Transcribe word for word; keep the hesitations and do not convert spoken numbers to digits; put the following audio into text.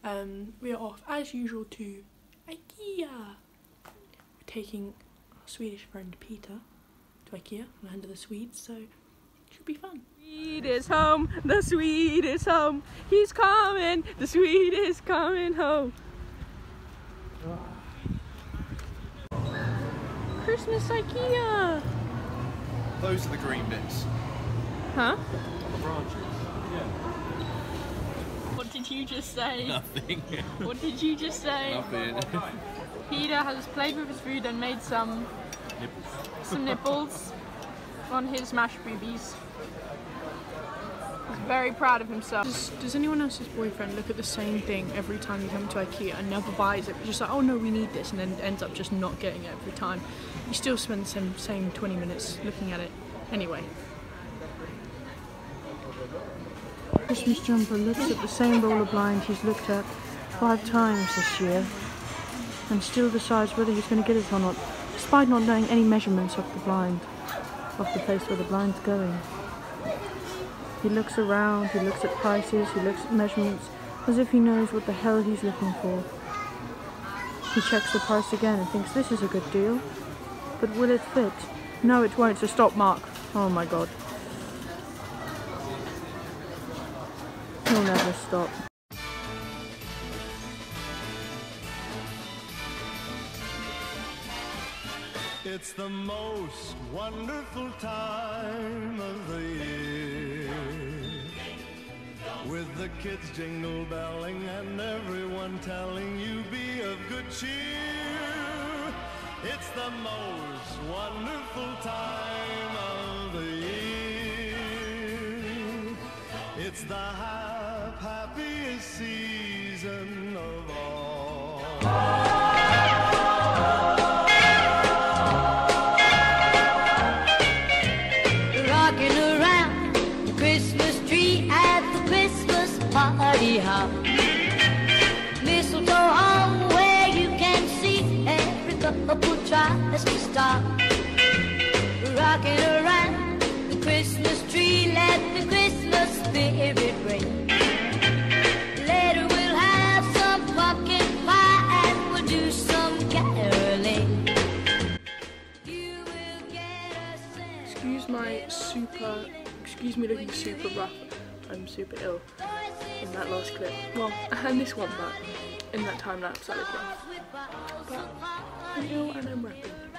Um, we are off as usual to Ikea. We're taking our Swedish friend Peter to Ikea, land of the Swedes, so it should be fun. Swede is home, the Swede is home, he's coming, the Swede is coming home. Christmas Ikea! Those are the green bits. Huh? The branches. Yeah. What did you just say? Nothing. What did you just say? Nothing. Peter has played with his food and made some Nipples. some nipples on his mashed boobies. He's very proud of himself. Does, does anyone else's boyfriend look at the same thing every time you come to Ikea and never buys it? But just like, oh no, we need this, and then ends up just not getting it every time. You still spend the same, same twenty minutes looking at it anyway. Christmas jumper looks at the same roll of blind he's looked at five times this year and still decides whether he's going to get it or not, despite not knowing any measurements of the blind, of the place where the blind's going. He looks around, he looks at prices, he looks at measurements, as if he knows what the hell he's looking for. He checks the price again and thinks this is a good deal, but will it fit? No, it won't, so stop, Mark. Oh my god. He'll never stop. It's the most wonderful time of the year, with the kids jingle belling and everyone telling you be of good cheer. It's the most wonderful time of the year. It's the hap happiest season of all. Rocking around the Christmas tree at the Christmas party hop. Mistletoe hung where you can see every couple tries to stop. Rocking around the Christmas tree, let the Christmas spirit ring. Later we'll have some pumpkin pie and we'll do some caroling. You will get a sense. Excuse my super, excuse me looking super rough. I'm super ill in that last clip. Well, and this one, but in that time lapse I was rough. But I'm ill and I'm rapping.